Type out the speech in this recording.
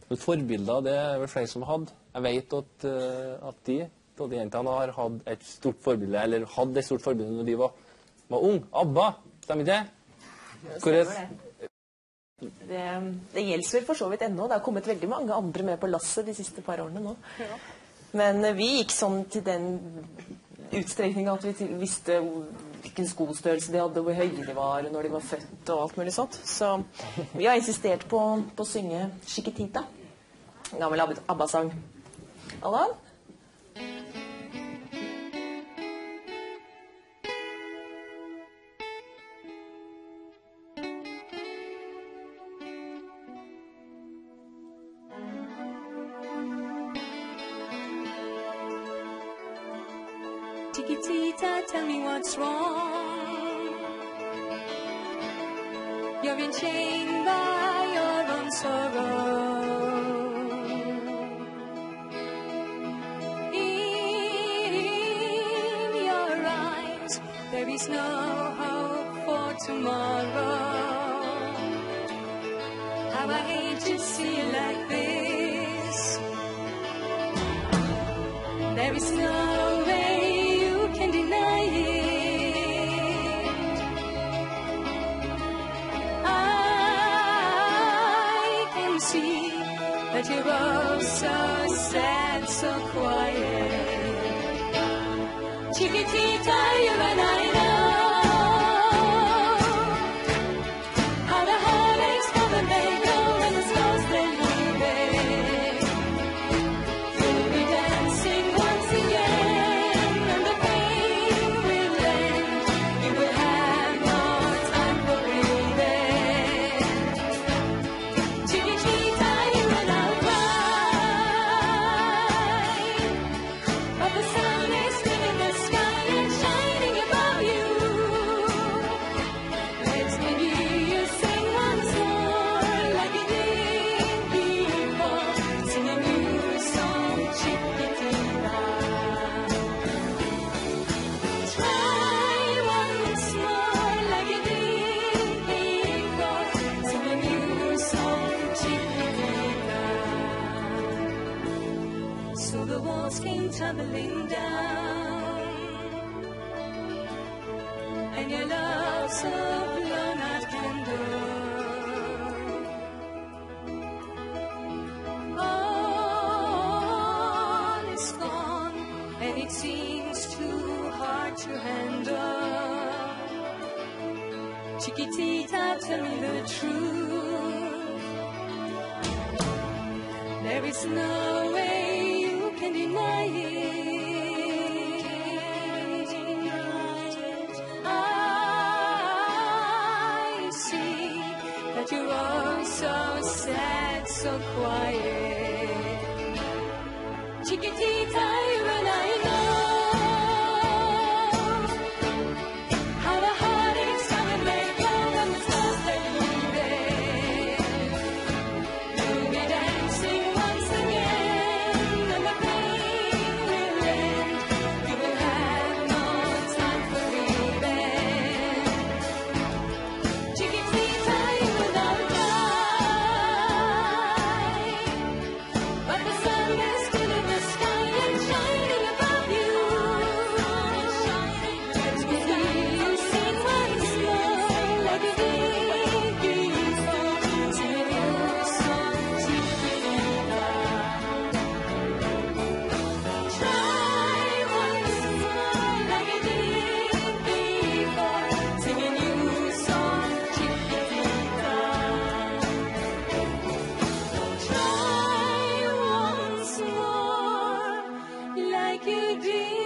Men forbilder, det er vel flere som hadde. Jeg vet at de jentene har hatt et stort forbilde, eller hadde et stort forbilde når de var ung. ABBA, stemmer ikke det? Stemmer det. Det gjelder vel for så vidt ennå. Det har kommet veldig mange andre med på lasset de siste par årene nå. Men vi gikk sånn til den utstrekningen at vi visste hvilken skostørrelse de hadde, hvor høye de var, når de var født og alt mulig sånt. Så vi har insistert på å synge Chiquitita. En gammel ABBA-sang. Allan? Chiquitita, tell me what's wrong. You're enchained by your own sorrow. In your eyes, there is no hope for tomorrow. How I hate to see you like this. There is no way you can deny it. I can see that you're all so sad, so quiet. Chiquitita, you and I know how the heartaches come and they go, and the scars they leave it. You'll be dancing once again, and the pain will end. You will have no time for breathing. Chiquitita, you and I'll cry, but the sun is still in the sky and shining above you. Let me hear you sing once more like you did before. Sing a new song, Chiquitita. Try once more like you did before. Sing a new song, Chiquitita. So the walls came tumbling down, and your love's a blown-out candle. All is gone, and it seems too hard to handle. Chiquitita, tell me the truth. There is no way you can deny it. I see that you're all so sad, so quiet. Chiquitita, you and I know how the heartaches come and they go, and the stars they leave it. You'll be dancing once again, and the pain will end. You will have no time for leaving. Chiquitita, you will not die, but the sun is still in the sky and shining above you. Let me hear you sing once more like you did before. Sing a new song, Chiquitita. Try once more like you did before. Sing a new song, Chiquitita. Try once more like you did